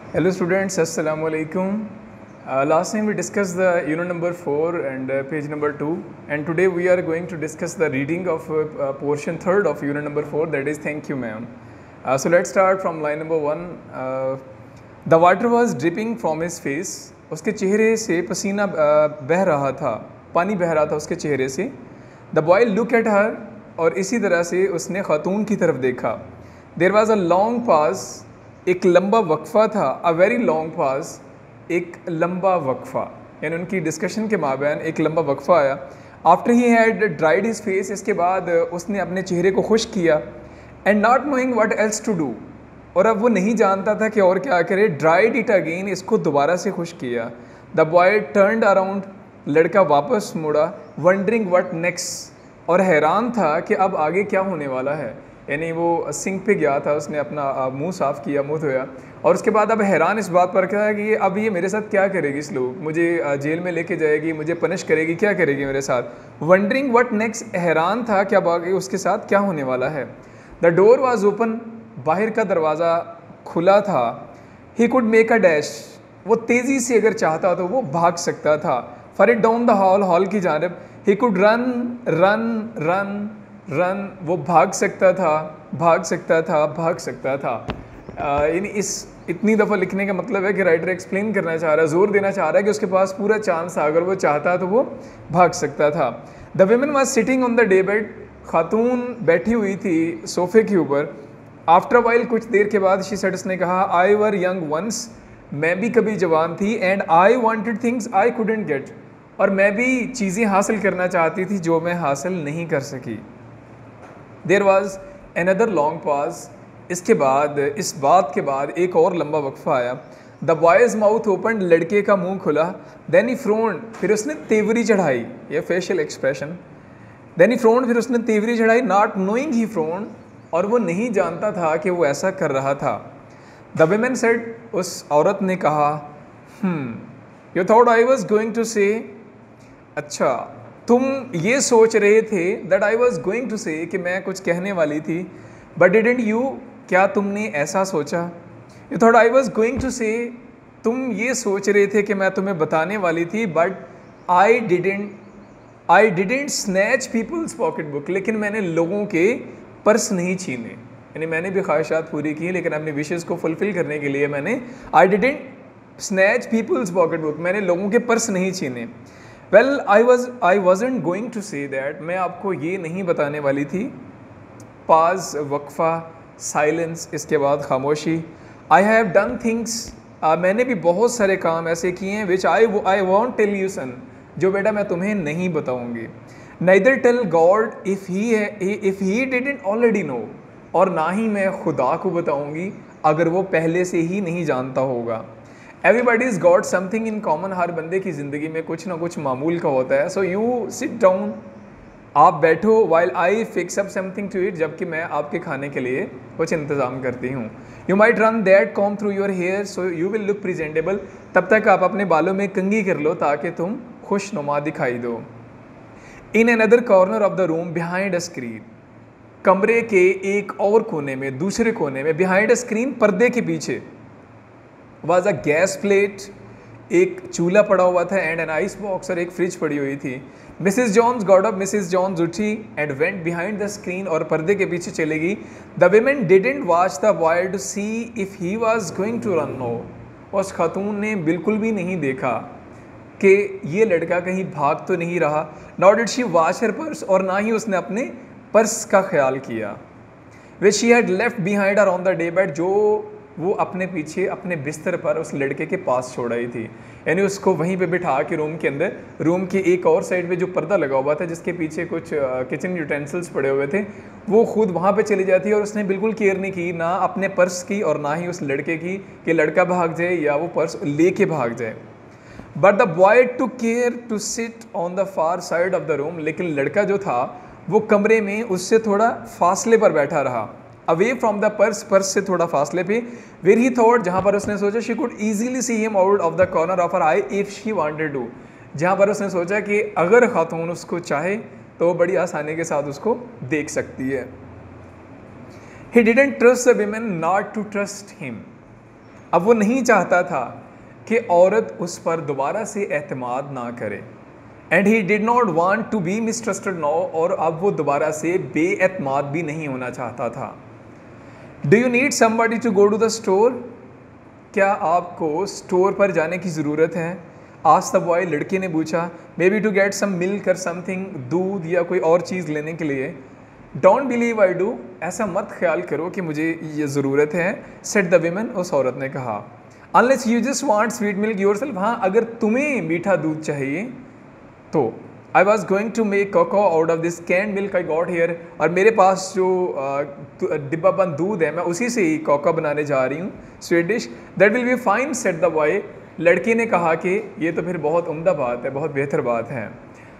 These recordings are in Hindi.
Hello students, Assalamu alaikum. Last time we discussed the unit number 4 and page number 2, and today we are going to discuss the reading of portion 3rd of unit number 4, that is thank you ma'am. So let's start from line number 1. The water was dripping from his face. उसके चेहरे से पसीना बह रहा था, पानी बह रहा था उसके चेहरे से. The boy looked at her, और इसी तरह से उसने खातून की तरफ देखा. There was a long pause, एक लंबा वक्फ़ा था. अ वेरी लॉन्ग पास, एक लंबा वक्फ़ा, यानी उनकी डिस्कशन के माबैन एक लंबा वक्फ़ा आया. After he had dried his face, इसके बाद उसने अपने चेहरे को खुश्क किया. And not knowing what else to do, और अब वो नहीं जानता था कि और क्या करे. ड्राइड इट अगेन, इसको दोबारा से खुश्क किया. द बॉय टर्नड अराउंड, लड़का वापस मुड़ा. वंडरिंग व्हाट नेक्स्ट, और हैरान था कि अब आगे क्या होने वाला है. यानी वो सिंक पे गया था, उसने अपना मुंह साफ़ किया, मुंह धोया, और उसके बाद अब हैरान इस बात पर था कि अब ये मेरे साथ क्या करेगी इस लोग, मुझे जेल में लेके जाएगी, मुझे पनिश करेगी, क्या करेगी मेरे साथ. वंडरिंग व्हाट नेक्स्ट, हैरान था कि अब आगे उसके साथ क्या होने वाला है. द डोर वाज ओपन, बाहर का दरवाज़ा खुला था. He could make a dash, वो तेज़ी से अगर चाहता तो वो भाग सकता था. For it down the hall, hall की जानब. He could run run run run, वो भाग सकता था, भाग सकता था, भाग सकता था. यानी इस इतनी दफ़ा लिखने का मतलब है कि राइटर एक्सप्लेन करना चाह रहा है, जोर देना चाह रहा है कि उसके पास पूरा चांस था, अगर वो चाहता तो वो भाग सकता था. The women was sitting on the day bed, खातून बैठी हुई थी सोफे के ऊपर. आफ्टर वाइल, कुछ देर के बाद, शी सेड, उसने कहा, आई वर यंग वंस, मैं भी कभी जवान थी. And I wanted things I couldn't get, और मैं भी चीज़ें हासिल करना चाहती थी जो मैं हासिल नहीं कर सकी. There was another long pause, इसके बाद, इस बात के बाद एक और लंबा वक्फा आया. द बॉयज़ माउथ ओपन, लड़के का मुंह खुला. देन ही फ्रोन्ड, फिर उसने तेवरी चढ़ाई, ये facial expression. Then he frowned, फिर उसने तेवरी चढ़ाई. नॉट नोइंग ही फ्रोन्ड, और वो नहीं जानता था कि वो ऐसा कर रहा था. द विमेन सेड, उस औरत ने कहा, you thought I was going to say, अच्छा तुम ये सोच रहे थे, that I was going to say, कि मैं कुछ कहने वाली थी. बट डिडंट यू, क्या तुमने ऐसा सोचा. You thought I was going to say, तुम ये सोच रहे थे कि मैं तुम्हें बताने वाली थी. But I didn't snatch people's pocket book, लेकिन मैंने लोगों के पर्स नहीं छीने. यानी मैंने भी ख्वाहिशात पूरी की, लेकिन अपनी विशेज़ को फुलफ़िल करने के लिए मैंने, I didn't snatch people's pocket book, मैंने लोगों के पर्स नहीं छीने. Well I wasn't going to say that, मैं आपको ये नहीं बताने वाली थी. पाज, वक्फा, साइलेंस, इसके बाद खामोशी. आई हैव डन थिंग्स, मैंने भी बहुत सारे काम ऐसे किए हैं, which I won't tell you son, जो बेटा मैं तुम्हें नहीं बताऊँगी. Neither tell God if he didn't already know, और ना ही मैं खुदा को बताऊँगी अगर वो पहले से ही नहीं जानता होगा. Everybody is got something in common, हर बंदे की ज़िंदगी में कुछ ना कुछ मामूल का होता है. सो यू सिट डाउन, आप बैठो, while I fix up something to it, जबकि मैं आपके खाने के लिए कुछ इंतज़ाम करती हूँ. You might run that comb through your hair so you will look presentable, तब तक आप अपने बालों में कंघी कर लो ताकि तुम खुशनुमा दिखाई दो. In another corner of the room behind a screen, कमरे के एक और कोने में, दूसरे कोने में, बिहाइंड अ स्क्रीन, पर्दे के पीछे, वाज अ गैस प्लेट, एक चूल्हा पड़ा हुआ था. एंड एन आइस बॉक्स, और एक फ्रिज पड़ी हुई थी. Mrs Jones got up, Mrs Jones उठी and went behind the screen, और पर्दे के पीछे चलेगी. The women didn't watch the boy to see if he was going to run. No, उस खातून ने बिल्कुल भी नहीं देखा कि ये लड़का कहीं भाग तो नहीं रहा. Not did she watch her purse, और ना ही उसने अपने पर्स का ख्याल किया. Which she had left behind her on the day bed, जो वो अपने पीछे अपने बिस्तर पर उस लड़के के पास छोड़ आई थी. यानी उसको वहीं पे बिठा के रूम के अंदर, रूम की एक और साइड पे जो पर्दा लगा हुआ था जिसके पीछे कुछ किचन यूटेंसिल्स पड़े हुए थे, वो खुद वहाँ पे चली जाती. और उसने बिल्कुल केयर नहीं की, ना अपने पर्स की और ना ही उस लड़के की, कि लड़का भाग जाए या वो पर्स लेके भाग जाए. But the boy took care to sit on the far side of the room, लेकिन लड़का जो था वो कमरे में उससे थोड़ा फासले पर बैठा रहा. Away from the purse, purse से थोड़ा फासले पे. वेर ही थॉट, जहाँ पर उसने सोचा, she could easily see him out of the corner of her eye if she wanted to, जहाँ पर उसने सोचा कि अगर खातून उसको चाहे तो वो बड़ी आसानी के साथ उसको देख सकती है. He didn't trust the women not to trust him, अब वो नहीं चाहता था कि औरत उस पर दोबारा से एतमाद ना करे, and he did not want to be mistrusted now, और अब वो दोबारा से बेएतमाद भी नहीं होना चाहता था। Do you need somebody to go to the store? क्या आपको स्टोर पर जाने की ज़रूरत है? आस्क्ड द बॉय, लड़के ने पूछा। Maybe to get some milk और समथिंग, दूध या कोई और चीज़ लेने के लिए। डोंट बिलीव आई डू, ऐसा मत ख्याल करो कि मुझे ये ज़रूरत है, सेड द विमन, उस औरत ने कहा। Unless you just want sweet milk yourself, हाँ अगर तुम्हें मीठा दूध चाहिए तो। I was going to make cocoa out of this canned milk I got here, और मेरे पास जो डिब्बा बंद दूध है मैं उसी से ही कोका बनाने जा रही हूँ, sweet dish. That will be fine, said the boy, लड़के ने कहा कि ये तो फिर बहुत उम्दा बात है, बहुत बेहतर बात है।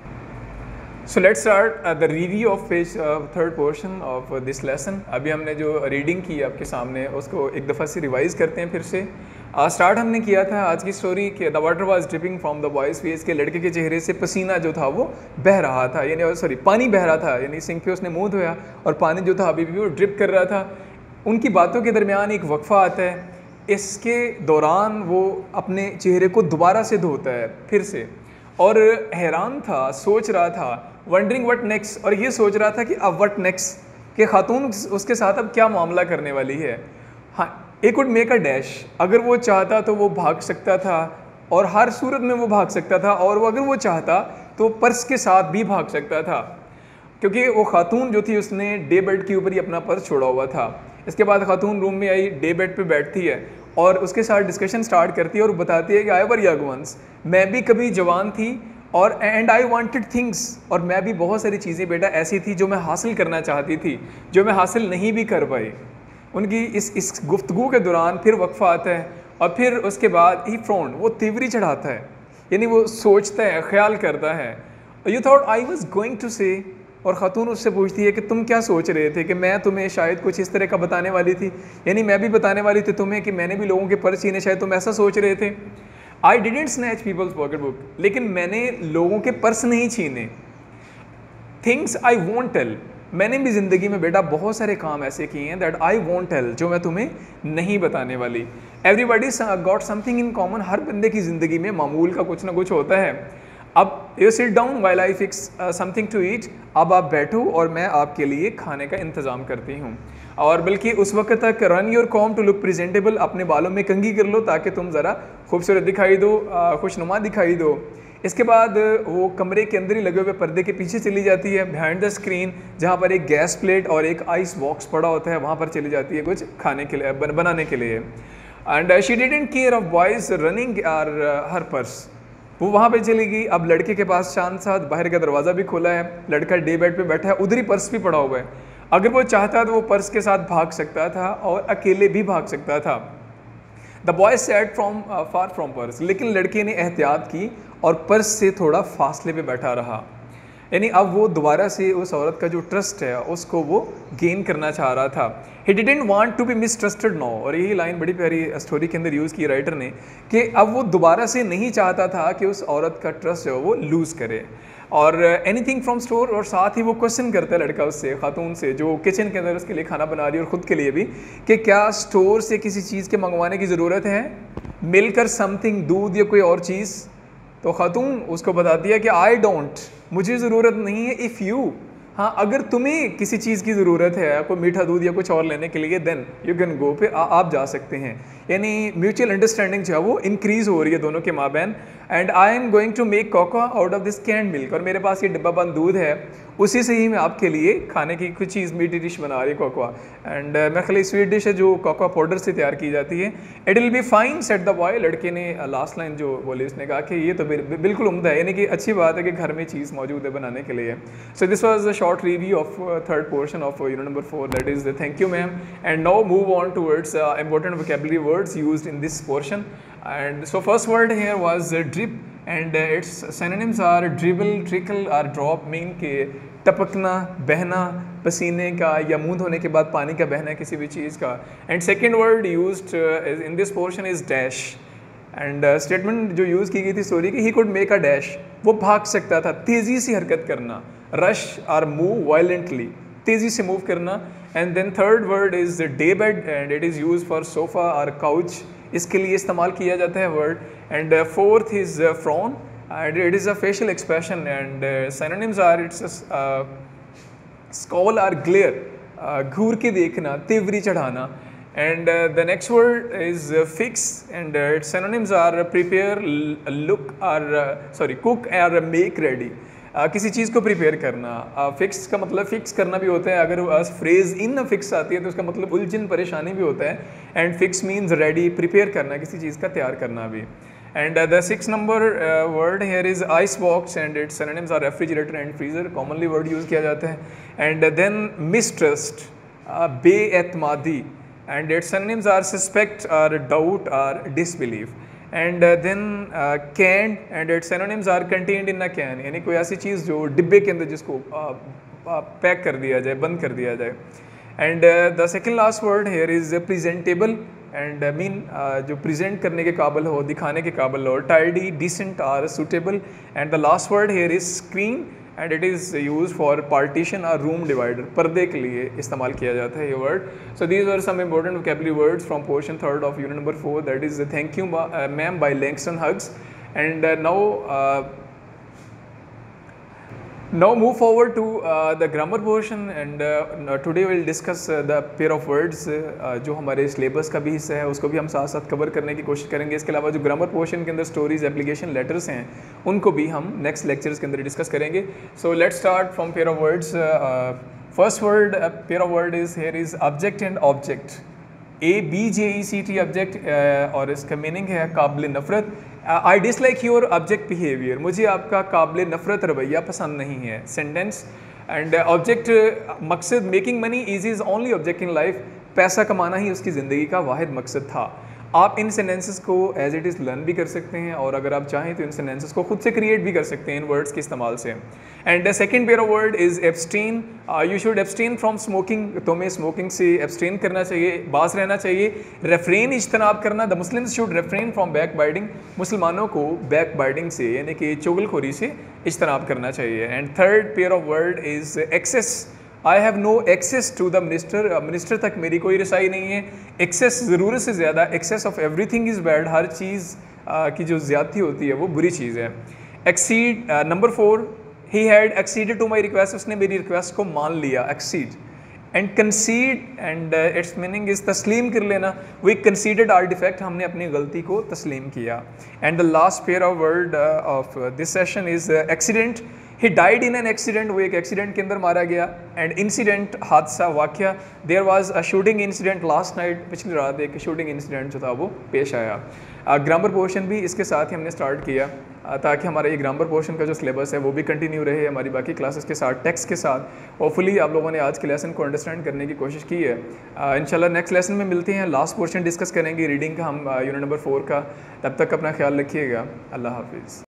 So let's start the review of page third portion of this lesson. अभी हमने जो रीडिंग की आपके सामने उसको एक दफ़ा से रिवाइज करते हैं फिर से। स्टार्ट हमने किया था आज की स्टोरी कि the water was dripping from the boy's face, के लड़के के चेहरे से पसीना जो था वो बह रहा था, यानी सॉरी पानी बह रहा था, यानी सिंक पे उसने मुँह धोया और पानी जो था अभी भी वो ड्रिप कर रहा था। उनकी बातों के दरमियान एक वक्फा आता है, इसके दौरान वो अपने चेहरे को दोबारा से धोता है फिर से, और हैरान था, सोच रहा था, वंडरिंग व्हाट नेक्स्ट, और ये सोच रहा था कि अब व्हाट नेक्स्ट, कि खातून उसके साथ अब क्या मामला करने वाली है। हाँ, एक कुड मेक अ डैश, अगर वो चाहता तो वो भाग सकता था, और हर सूरत में वो भाग सकता था, और वो अगर वो चाहता तो पर्स के साथ भी भाग सकता था, क्योंकि वो खातून जो थी उसने डे बेड के ऊपर ही अपना पर्स छोड़ा हुआ था। इसके बाद खातून रूम में आई, डे बेड पे बैठती है और उसके साथ डिस्कशन स्टार्ट करती है और बताती है कि आई वर यंग वंस, मैं भी कभी जवान थी, और एंड आई वांटेड थिंग्स, और मैं भी बहुत सारी चीज़ें बेटा ऐसी थी जो मैं हासिल करना चाहती थी, जो मैं हासिल नहीं भी कर पाई। उनकी इस गुफ्तगू के दौरान फिर वक्फा आता है, और फिर उसके बाद ही फ्रॉन्ड, वो तिवरी चढ़ाता है, यानी वो सोचता है, ख्याल करता है। You thought I was going to say, और ख़ातून उससे पूछती है कि तुम क्या सोच रहे थे, कि मैं तुम्हें शायद कुछ इस तरह का बताने वाली थी, यानी मैं भी बताने वाली थी तुम्हें कि मैंने भी लोगों के पर्स छीने, शायद तुम ऐसा सोच रहे थे। I didn't snatch people's pocket book, लेकिन मैंने लोगों के पर्स नहीं छीने। थिंग्स आई वोंट टेल, मैंने भी ज़िंदगी में बेटा बहुत सारे काम ऐसे किए हैं दैट आई वोंट टेल, जो मैं तुम्हें नहीं बताने वाली। Everybody got something in common, हर बंदे की ज़िंदगी में मामूल का कुछ ना कुछ होता है। अब you sit down while I fix something to eat, अब आप बैठो और मैं आपके लिए खाने का इंतज़ाम करती हूँ। और बल्कि उस वक्त तक run your comb to look presentable, अपने बालों में कंघी कर लो ताकि तुम ज़रा खूबसूरत दिखाई दो, खुशनुमा दिखाई दो। इसके बाद वो कमरे के अंदर ही लगे हुए पर्दे के पीछे चली जाती है, बिहाइंड द स्क्रीन, जहाँ पर एक गैस प्लेट और एक आइस बॉक्स पड़ा होता है, वहाँ पर चली जाती है कुछ खाने के लिए, बनाने के लिए। And she didn't care of boys running or her purse, वो वहाँ पे चली गई। अब लड़के के पास शांत साथ बाहर का दरवाज़ा भी खोला है, लड़का डे बेड पे बैठा है, उधर ही पर्स भी पड़ा हुआ है। अगर वो चाहता तो वो पर्स के साथ भाग सकता था और अकेले भी भाग सकता था। The boy sat from far from purse, लेकिन लड़के ने एहतियात की और पर्स से थोड़ा फासले पे बैठा रहा, यानी अब वो दोबारा से उस औरत का जो ट्रस्ट है उसको वो गेन करना चाह रहा था। He didn't want to be mistrusted no, और यही लाइन बड़ी प्यारी स्टोरी के अंदर यूज़ की राइटर ने, कि अब वो दोबारा से नहीं चाहता था कि उस औरत का ट्रस्ट जो है वो लूज़ करे। और एनीथिंग फ्रॉम स्टोर, और साथ ही वो क्वेश्चन करता है लड़का उससे, खातून से जो किचन के अंदर उसके लिए खाना बना रही है और ख़ुद के लिए भी, कि क्या स्टोर से किसी चीज़ के मंगवाने की ज़रूरत है, मिलकर समथिंग, दूध या कोई और चीज़। तो खातून उसको बताती है कि आई डोंट, मुझे ज़रूरत नहीं है। इफ़ यू, हाँ अगर तुम्हें किसी चीज़ की ज़रूरत है, कोई मीठा दूध या कुछ और लेने के लिए, देन यू कैन गो, फिर आप जा सकते हैं। यानी म्यूचुअल अंडरस्टैंडिंग जो है वो इंक्रीज़ हो रही है दोनों के माँ बहन। And I am going to make cocoa out of this canned milk, और मेरे पास ये डिब्बा बंद दूध है, उसी से ही मैं आपके लिए खाने की कुछ चीज़, मीठी डिश बना रही कोकोआ। एंड मैं खाली स्वीट डिश है जो कोकोआ पाउडर से तैयार की जाती है। It will be fine, said the boy, लड़के ने लास्ट लाइन जो बोली उसने कहा कि ये तो बिल्कुल उम्दा है, यानी कि अच्छी बात है कि घर में चीज़ मौजूद है बनाने के लिए। So this was a short review of third portion of unit number 4, that is the thank you ma'am. And now move on towards important vocabulary words used in this portion. And so first word here was drip, and its synonyms are dribble, trickle or drop, mean के टपकना, बहना, पसीने का या मुंह धोने के बाद पानी का बहना किसी भी चीज़ का। And second word used in this portion is dash. And statement जो यूज़ की गई थी स्टोरी की, he could make a dash, वो भाग सकता था, तेज़ी से हरकत करना, रश और मूव वायलेंटली, तेज़ी से मूव करना। And then third word is day bed, and it is use for sofa और काउच, इसके लिए इस्तेमाल किया जाता है word. And fourth is frown and it is a facial expression and synonyms are its scowl or glare, घूर के देखना, तिवरी चढ़ाना. And the next word is fix and its synonyms are prepare, look or cook or make ready. किसी चीज़ को प्रिपेयर करना. फिक्स का मतलब फिक्स करना भी होता है. अगर फ्रेज इन फिक्स आती है तो उसका मतलब उलझन परेशानी भी होता है. And fix means ready, prepare करना, किसी चीज़ का तैयार करना भी. And the 6 number word here is ice box and its synonyms are refrigerator and freezer. Commonly word use किया जाता है. एंड देन मिसट्रस्ट, बेएतमादी and its synonyms are suspect or doubt or disbelief. And then canned and its synonyms are contained in a can, यानी कोई ऐसी चीज़ जो डिब्बे के अंदर जिसको पैक कर दिया जाए, बंद कर दिया जाए. And the second last word here is presentable and mean जो present करने के काबिल हो, दिखाने के काबिल हो. tidy, decent or suitable. And the last word here is screen and it is used for partition or room divider. पर्दे के लिए इस्तेमाल किया जाता है ये word. So these were some important vocabulary words from portion 3rd of unit number 4, that is thank you ma'am by Langston Hughes. And now move forward to the grammar portion and today we'll discuss the pair of words जो हमारे सिलेबस का भी हिस्सा है, उसको भी हम साथ साथ कवर करने की कोशिश करेंगे. इसके अलावा जो ग्रामर पोर्शन के अंदर स्टोरीज, एप्लीकेशन, लेटर्स हैं, उनको भी हम नेक्स्ट लेक्चर्स के अंदर डिस्कस करेंगे. So let's start from pair of words. First word pair of word is here is abject and object. ABJECT abject और इसका मीनिंग है काबिल नफ़रत. I dislike your abject behaviour, मुझे आपका काबिल नफ़रत रवैया पसंद नहीं है. सेंटेंस. एंड ऑब्जेक्ट मकसद making money is is only object in life, पैसा कमाना ही उसकी ज़िंदगी का वाहिद मकसद था. आप इन सेंटेंसेस को एज इट इज़ लर्न भी कर सकते हैं और अगर आप चाहें तो इन सेंटेंसेस को खुद से क्रिएट भी कर सकते हैं इन वर्ड्स के इस्तेमाल से. And the second pair of word is abstain. You should abstain from smoking, तुम्हें स्मोकिंग से एब्सटेन करना चाहिए, बाज रहना चाहिए. रेफ्रेन इज्तनाब करना, the Muslims should refrain from back biting, मुसलमानों को बैक बाइटिंग से यानी कि चुगलखोरी से इज्तनाब करना चाहिए. And third pair of word is access. I have no access to the minister, minister तक मेरी कोई रसाई नहीं है. एक्सेस ज़रूरत से ज़्यादा, excess of everything is bad, हर चीज़ की जो ज़्यादती होती है वो बुरी चीज़ है. Exceed. Number 4, he had acceded to my request, उसने मेरी रिक्वेस्ट को मान लिया. Accede. And concede and its meaning is तस्लीम कर लेना. वी कंसीडर्ड आर डिफेक्ट, हमने अपनी गलती को तस्लीम किया. And the last pair of word of this session is accident. He died in an accident, वो एक एक्सीडेंट के अंदर मारा गया. एंड इंसिडेंट, हादसा, वाक़या. There was a shooting incident last night, पिछली रात एक शूटिंग इंसिडेंट जो था वो पेश आया. ग्रामर पोर्शन भी इसके साथ ही हमने स्टार्ट किया ताकि हमारा ये ग्रामर पोर्शन का जो सिलेबस है वो भी कंटिन्यू रहे हमारी बाकी क्लासेस के साथ, टेक्स्ट के साथ. होपफुली आप लोगों ने आज के लेसन को अंडरस्टैंड करने की कोशिश की है. इंशाल्लाह नेक्स्ट लेसन में मिलते हैं, लास्ट पोर्शन डिस्कस करेंगे रीडिंग का हम यूनिट नंबर 4 का. तब तक अपना ख्याल रखिएगा. अल्लाह हाफिज़.